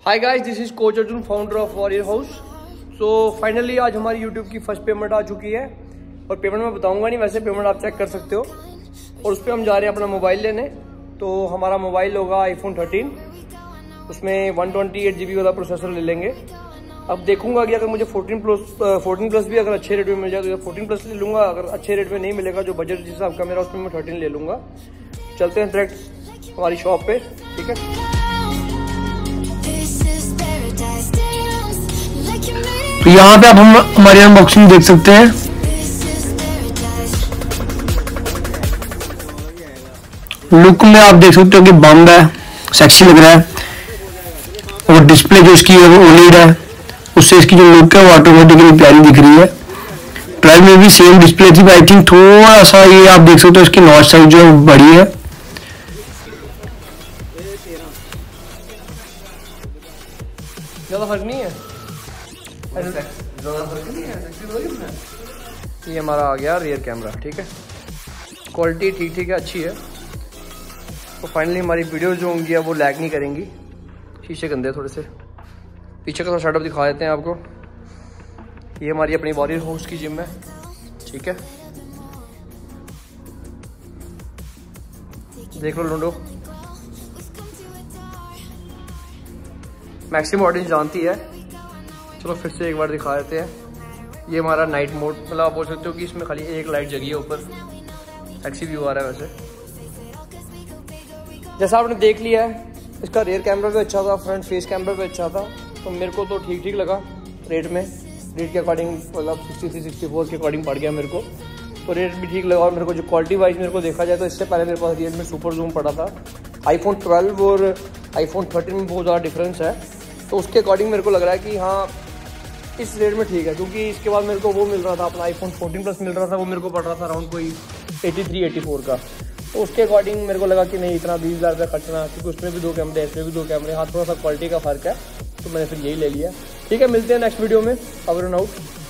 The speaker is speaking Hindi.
Hi guys, this is coach Arjun, founder of warrior house. So finally आज हमारी यूट्यूब की फर्स्ट पेमेंट आ चुकी है और पेमेंट मैं बताऊंगा नहीं, वैसे पेमेंट आप चेक कर सकते हो। और उस पर हम जा रहे हैं अपना मोबाइल लेने। तो हमारा मोबाइल होगा iPhone 13, उसमें 128 GB वाला प्रोसेसर ले लेंगे। अब देखूंगा कि अगर मुझे 14 प्लस भी अगर अच्छे रेट में मिल जाए तो 14 प्लस ले लूँगा। अगर अच्छे रेट में नहीं मिलेगा, जो बजट जिस हिसाब का मेरा, उसमें मैं 13 ले लूँगा। चलते हैं डायरेक्ट हमारी शॉप पे, ठीक है। तो यहाँ पे आप हम हमारी अनबॉक्सिंग देख सकते हैं। लुक में आप देख सकते हो कि बम्ब है, सेक्सी लग रहा है। और डिस्प्ले जो इसकी है वो OLED है, उससे इसकी जो लुक है वो ऑटोमेटिकली प्यारी दिख रही है। 12 में भी सेम डिस्प्ले थी, आई थिंक थोड़ा सा ये आप देख सकते हो इसकी नॉच साइज जो है बड़ी है। ज़्यादा फर्क नहीं है, ये हमारा आ गया रियर कैमरा, ठीक है। क्वालिटी ठीक है, अच्छी है। तो फाइनली हमारी वीडियोस जो होंगी वो लैग नहीं करेंगी। शीशे गंदे थोड़े से, पीछे का सेटअप दिखा देते हैं आपको। ये हमारी अपनी वॉरियर हाउस की जिम है, ठीक है। देख लो लूडो, मैक्सिमम ऑडियंस जानती है। चलो फिर से एक बार दिखा देते हैं। ये हमारा नाइट मोड, मतलब आप बोल सकते हो कि इसमें खाली एक लाइट जगी है ऊपर। एक्सी व्यू आ रहा है वैसे, जैसा आपने देख लिया है। इसका रियर कैमरा भी अच्छा था, फ्रंट फेस कैमरा भी अच्छा था। तो मेरे को तो ठीक लगा रेट में। रेट के अकॉर्डिंग मतलब 63-64 के अकॉर्डिंग पड़ गया मेरे को। तो रेट भी ठीक लगा। और मेरे को जो क्वालिटी वाइज मेरे को देखा जाए तो इससे पहले मेरे पास Realme सुपर जूम पड़ा था। iPhone 12 और iPhone 13 में बहुत ज़्यादा डिफरेंस है। तो उसके अकॉर्डिंग मेरे को लग रहा है कि हाँ इस रेट में ठीक है। क्योंकि इसके बाद मेरे को वो मिल रहा था, अपना iPhone 14 प्लस मिल रहा था। वो मेरे को पड़ रहा था अराउंड कोई 83-84 का। तो उसके अकॉर्डिंग मेरे को लगा कि नहीं, इतना 20,000 रुपये खर्चना, क्योंकि उसमें भी 2 कैमरे, इसमें भी 2 कैमरे, हाँ थोड़ा सा क्वालिटी का फ़र्क है। तो मैंने फिर यही ले लिया। ठीक है, मिलते हैं नेक्स्ट वीडियो में। Over and out.